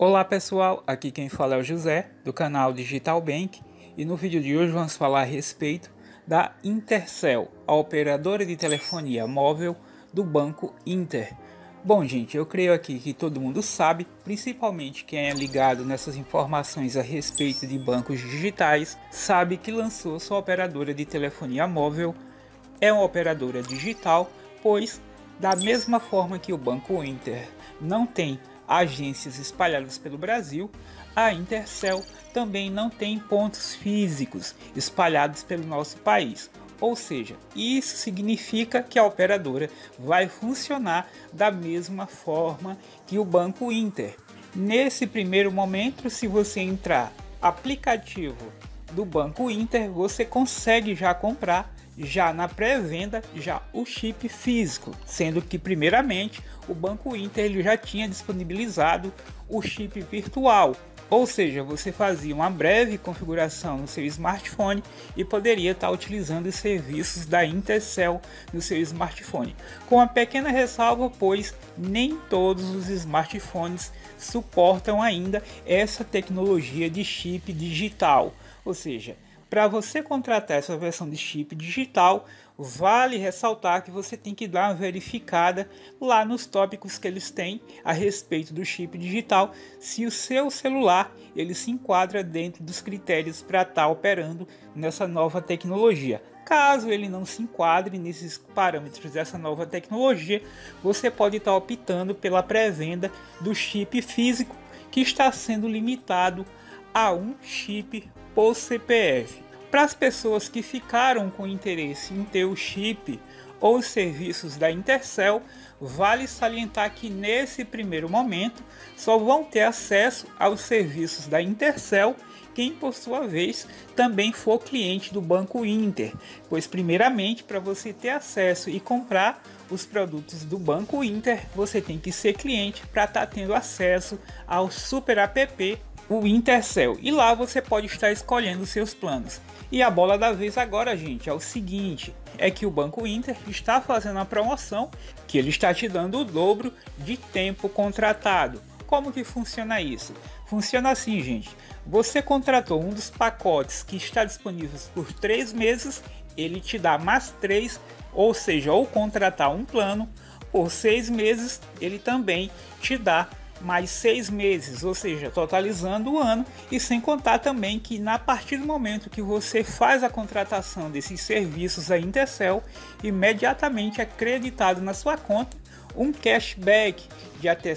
Olá pessoal, aqui quem fala é o José do canal Digital Bank e no vídeo de hoje vamos falar a respeito da Intercel, a operadora de telefonia móvel do Banco Inter. Bom gente, eu creio aqui que todo mundo sabe, principalmente quem é ligado nessas informações a respeito de bancos digitais, sabe que lançou sua operadora de telefonia móvel. É uma operadora digital, pois da mesma forma que o Banco Inter não tem agências espalhadas pelo Brasil, a Intercel também não tem pontos físicos espalhados pelo nosso país. Ou seja, isso significa que a operadora vai funcionar da mesma forma que o Banco Inter. Nesse primeiro momento, se você entrar aplicativo do Banco Inter, você consegue já comprar já na pré-venda já o chip físico, sendo que primeiramente o Banco Inter ele já tinha disponibilizado o chip virtual, ou seja, você fazia uma breve configuração no seu smartphone e poderia estar utilizando os serviços da Intercel no seu smartphone, com uma pequena ressalva, pois nem todos os smartphones suportam ainda essa tecnologia de chip digital, ou seja, para você contratar essa versão de chip digital, vale ressaltar que você tem que dar uma verificada lá nos tópicos que eles têm a respeito do chip digital, se o seu celular ele se enquadra dentro dos critérios para estar operando nessa nova tecnologia. Caso ele não se enquadre nesses parâmetros dessa nova tecnologia, você pode estar optando pela pré-venda do chip físico, que está sendo limitado a um chip por CPF. Para as pessoas que ficaram com interesse em ter o chip ou os serviços da Intercel, vale salientar que nesse primeiro momento só vão ter acesso aos serviços da Intercel quem por sua vez também for cliente do Banco Inter, pois primeiramente para você ter acesso e comprar os produtos do Banco Inter, você tem que ser cliente para estar tendo acesso ao super app, o Intercel, e lá você pode estar escolhendo seus planos. E a bola da vez agora, gente, é o seguinte, é que o Banco Inter está fazendo uma promoção que ele está te dando o dobro de tempo contratado. Como que funciona isso? Funciona assim, gente, você contratou um dos pacotes que está disponível por 3 meses, ele te dá mais 3, ou seja, ou contratar um plano por 6 meses, ele também te dá mais 6 meses, ou seja, totalizando o ano, e sem contar também que a partir do momento que você faz a contratação desses serviços da Intercel, imediatamente é creditado na sua conta um cashback de até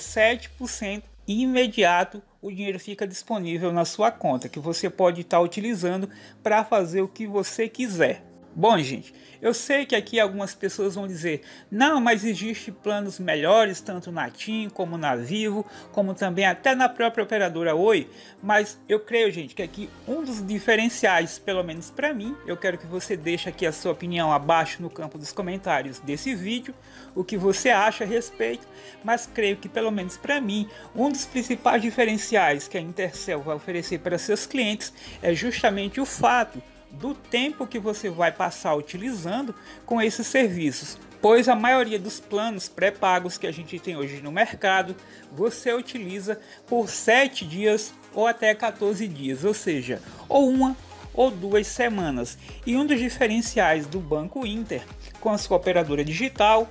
7% e imediato o dinheiro fica disponível na sua conta, que você pode estar utilizando para fazer o que você quiser. Bom, gente, eu sei que aqui algumas pessoas vão dizer, não, mas existem planos melhores, tanto na TIM como na Vivo, como também até na própria operadora Oi, mas eu creio, gente, que aqui um dos diferenciais, pelo menos para mim, eu quero que você deixe aqui a sua opinião abaixo no campo dos comentários desse vídeo, o que você acha a respeito, mas creio que pelo menos para mim, um dos principais diferenciais que a Intercel vai oferecer para seus clientes é justamente o fato do tempo que você vai passar utilizando com esses serviços, pois a maioria dos planos pré-pagos que a gente tem hoje no mercado, você utiliza por 7 dias ou até 14 dias, ou seja, ou 1 ou 2 semanas. E um dos diferenciais do Banco Inter com a sua operadora digital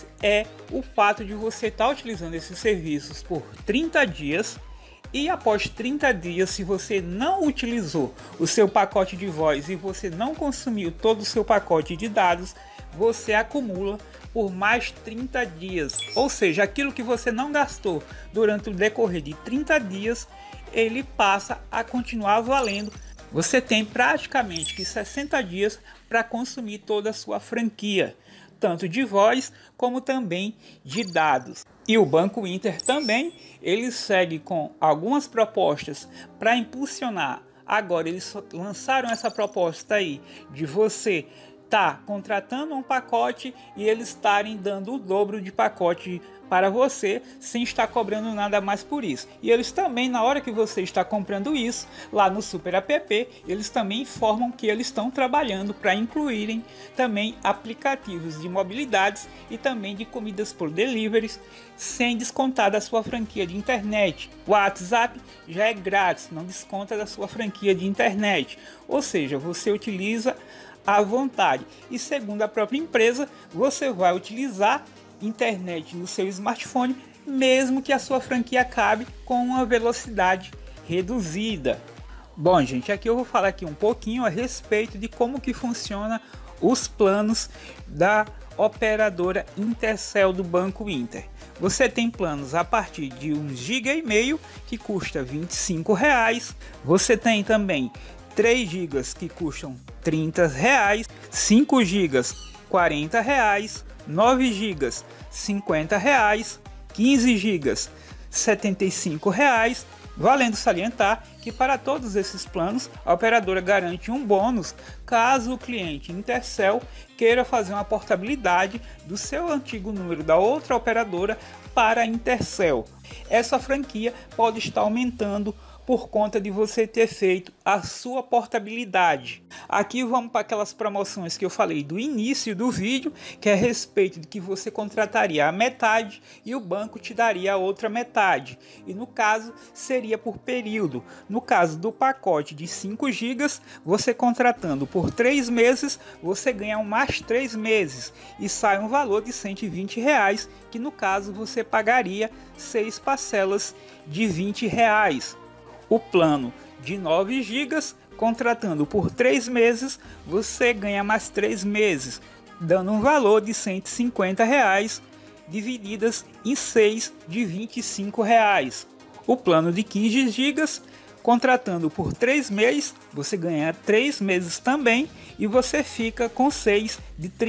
é o fato de você estar utilizando esses serviços por 30 dias, e após 30 dias, se você não utilizou o seu pacote de voz e você não consumiu todo o seu pacote de dados, você acumula por mais 30 dias. Ou seja, aquilo que você não gastou durante o decorrer de 30 dias, ele passa a continuar valendo. Você tem praticamente que 60 dias para consumir toda a sua franquia, tanto de voz como também de dados. E o Banco Inter também, ele segue com algumas propostas para impulsionar. Agora eles lançaram essa proposta aí de você tá contratando um pacote e eles estarem dando o dobro de pacote para você sem estar cobrando nada mais por isso. E eles também, na hora que você está comprando isso, lá no Super App, eles também informam que eles estão trabalhando para incluírem também aplicativos de mobilidades e também de comidas por deliveries, sem descontar da sua franquia de internet. O WhatsApp já é grátis, não desconta da sua franquia de internet, ou seja, você utiliza à vontade. E segundo a própria empresa, você vai utilizar internet no seu smartphone, mesmo que a sua franquia acabe com uma velocidade reduzida. Bom, gente, aqui eu vou falar aqui um pouquinho a respeito de como que funciona os planos da operadora Intercel do Banco Inter. Você tem planos a partir de 1,5 GB que custa R$ 25. Você tem também 3 GB que custam R$ 30, 5 GB R$ 40, 9 GB R$ 50, 15 GB R$ 75, valendo salientar que para todos esses planos a operadora garante um bônus caso o cliente Intercel queira fazer uma portabilidade do seu antigo número da outra operadora para a Intercel. Essa franquia pode estar aumentando por conta de você ter feito a sua portabilidade. Aqui vamos para aquelas promoções que eu falei do início do vídeo, que é a respeito de que você contrataria a metade e o banco te daria a outra metade. E no caso seria por período. No caso do pacote de 5 GB, você contratando por 3 meses, você ganha mais 3 meses e sai um valor de R$ 120, que no caso você pagaria 6 parcelas de R$ 20. O plano de 9 GB, contratando por 3 meses, você ganha mais 3 meses, dando um valor de R$ 150, divididas em 6 de R$ 25. O plano de 15 GB, contratando por 3 meses, você ganha 3 meses também e você fica com 6 de R$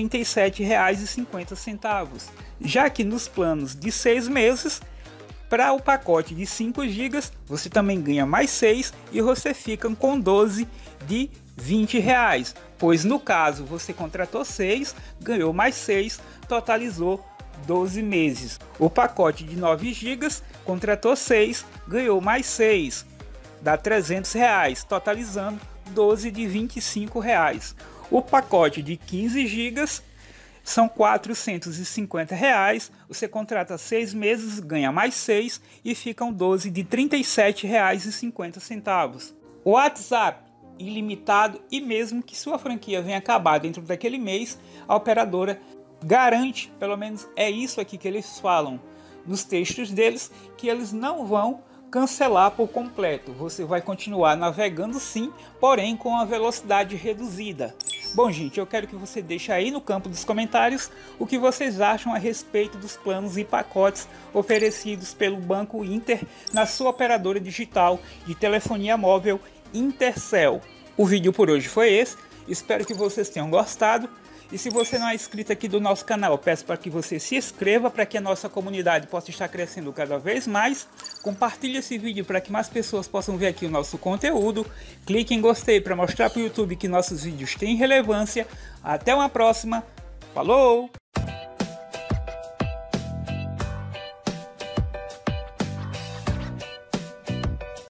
37,50. Já que nos planos de 6 meses, para o pacote de 5 GB, você também ganha mais 6 e você fica com 12 de R$ 20, pois no caso você contratou 6, ganhou mais 6, totalizou 12 meses. O pacote de 9 GB, contratou 6, ganhou mais 6, dá R$ 300, totalizando 12 de R$ 25. O pacote de 15 GB são R$ 450, você contrata 6 meses, ganha mais 6 e ficam 12 de R$ 37,50. O WhatsApp ilimitado, e mesmo que sua franquia venha acabar dentro daquele mês, a operadora garante, pelo menos é isso aqui que eles falam nos textos deles, que eles não vão cancelar por completo. Você vai continuar navegando sim, porém com a velocidade reduzida. Bom, gente, eu quero que você deixe aí no campo dos comentários o que vocês acham a respeito dos planos e pacotes oferecidos pelo Banco Inter na sua operadora digital de telefonia móvel Intercel. O vídeo por hoje foi esse, espero que vocês tenham gostado. E se você não é inscrito aqui do nosso canal, eu peço para que você se inscreva para que a nossa comunidade possa estar crescendo cada vez mais. Compartilhe esse vídeo para que mais pessoas possam ver aqui o nosso conteúdo. Clique em gostei para mostrar para o YouTube que nossos vídeos têm relevância. Até uma próxima. Falou!